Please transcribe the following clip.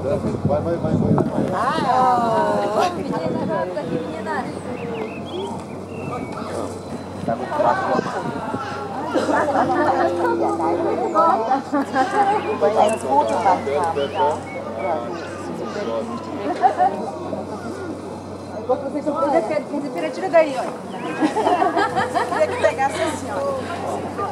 Vai. Menina, aqui, menina. Tira daí, olha. Tem que pegar assim, olha.